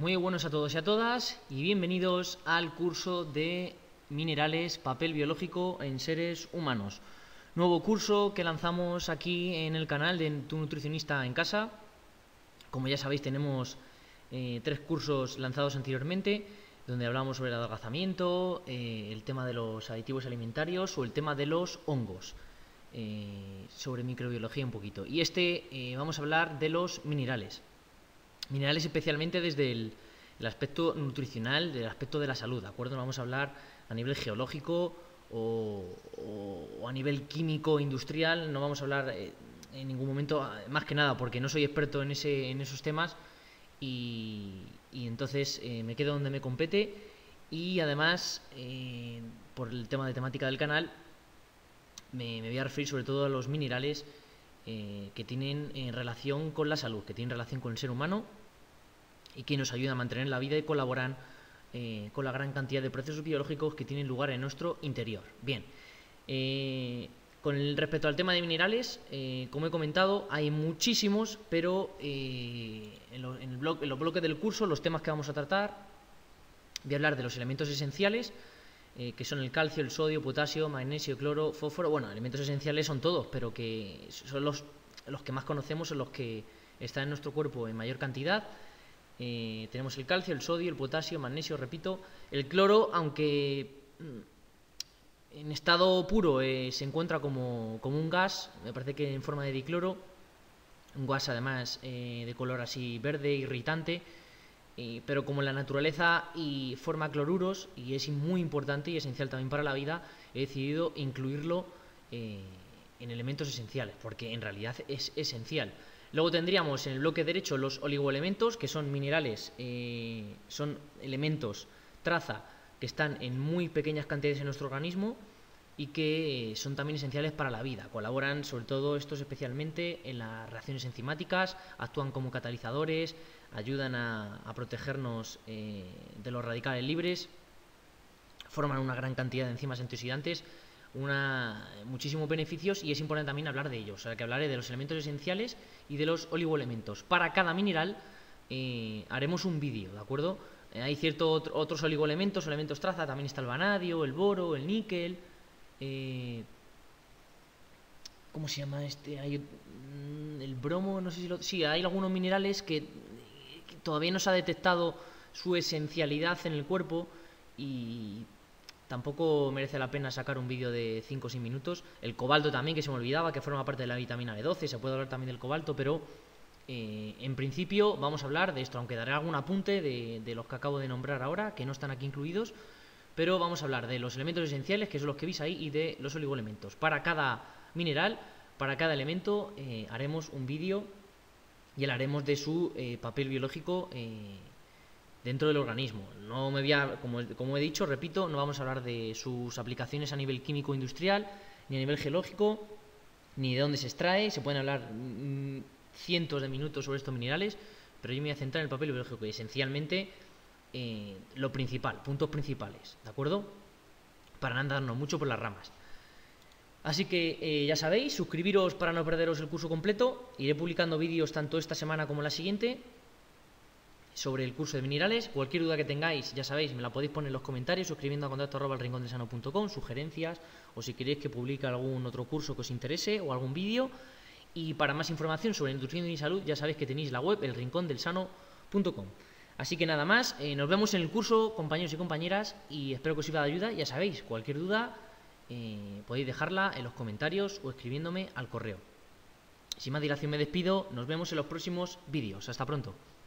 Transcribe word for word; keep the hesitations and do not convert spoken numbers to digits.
Muy buenos a todos y a todas y bienvenidos al curso de minerales, papel biológico en seres humanos. Nuevo curso que lanzamos aquí en el canal de Tu Nutricionista en Casa. Como ya sabéis, tenemos eh, tres cursos lanzados anteriormente, donde hablamos sobre el adelgazamiento, eh, el tema de los aditivos alimentarios o el tema de los hongos, eh, sobre microbiología un poquito. Y este eh, vamos a hablar de los minerales. Minerales especialmente desde el, el aspecto nutricional, del aspecto de la salud, ¿de acuerdo? No vamos a hablar a nivel geológico o, o, o a nivel químico industrial, no vamos a hablar eh, en ningún momento, más que nada porque no soy experto en, ese, en esos temas y, y entonces eh, me quedo donde me compete y además, eh, por el tema de temática del canal, me, me voy a referir sobre todo a los minerales eh, que tienen eh, relación con la salud, que tienen relación con el ser humano y que nos ayudan a mantener la vida y colaboran eh, con la gran cantidad de procesos biológicos que tienen lugar en nuestro interior. Bien, eh, con el, respecto al tema de minerales, eh, como he comentado, hay muchísimos, pero eh, en, lo, en, el blog, en los bloques del curso, los temas que vamos a tratar, voy a hablar de los elementos esenciales, eh, que son el calcio, el sodio, potasio, magnesio, cloro, fósforo. Bueno, elementos esenciales son todos, pero que son los, los que más conocemos, son los que están en nuestro cuerpo en mayor cantidad. Eh, tenemos el calcio, el sodio, el potasio, magnesio, repito, el cloro, aunque en estado puro eh, se encuentra como, como un gas, me parece que en forma de dicloro, un gas además eh, de color así verde, irritante, eh, pero como en la naturaleza y forma cloruros y es muy importante y esencial también para la vida, he decidido incluirlo eh, en elementos esenciales, porque en realidad es esencial. Luego tendríamos en el bloque derecho los oligoelementos, que son minerales, eh, son elementos traza que están en muy pequeñas cantidades en nuestro organismo y que son también esenciales para la vida. Colaboran sobre todo estos especialmente en las reacciones enzimáticas, actúan como catalizadores, ayudan a, a protegernos eh, de los radicales libres, forman una gran cantidad de enzimas antioxidantes, Una, muchísimos beneficios y es importante también hablar de ellos. O sea, que hablaré de los elementos esenciales y de los oligoelementos. Para cada mineral eh, haremos un vídeo, ¿de acuerdo? Eh, hay ciertos otros oligoelementos, elementos traza, también está el vanadio, el boro, el níquel. Eh, ¿Cómo se llama este? Hay, el bromo, no sé si lo... Sí, hay algunos minerales que, que todavía no se ha detectado su esencialidad en el cuerpo y tampoco merece la pena sacar un vídeo de cinco o seis minutos. El cobalto también, que se me olvidaba, que forma parte de la vitamina B doce, se puede hablar también del cobalto, pero eh, en principio vamos a hablar de esto, aunque daré algún apunte de, de los que acabo de nombrar ahora, que no están aquí incluidos, pero vamos a hablar de los elementos esenciales, que son los que veis ahí, y de los oligoelementos. Para cada mineral, para cada elemento, eh, haremos un vídeo y hablaremos de su eh, papel biológico eh, dentro del organismo. No me voy a, como, como he dicho, repito, no vamos a hablar de sus aplicaciones a nivel químico industrial, ni a nivel geológico, ni de dónde se extrae. Se pueden hablar mmm, cientos de minutos sobre estos minerales, pero yo me voy a centrar en el papel biológico y esencialmente eh, lo principal, puntos principales, ¿de acuerdo? Para no andarnos mucho por las ramas. Así que eh, ya sabéis, suscribiros para no perderos el curso completo. Iré publicando vídeos tanto esta semana como la siguiente sobre el curso de minerales. Cualquier duda que tengáis, ya sabéis, me la podéis poner en los comentarios, suscribiendo a contacto arroba el rincón del sano punto com, sugerencias, o si queréis que publique algún otro curso que os interese o algún vídeo. Y para más información sobre nutrición y salud, ya sabéis que tenéis la web el rincón del sano punto com. Así que nada más, eh, nos vemos en el curso, compañeros y compañeras, y espero que os sirva de ayuda. Ya sabéis, cualquier duda eh, podéis dejarla en los comentarios o escribiéndome al correo. Sin más dilación me despido, nos vemos en los próximos vídeos. Hasta pronto.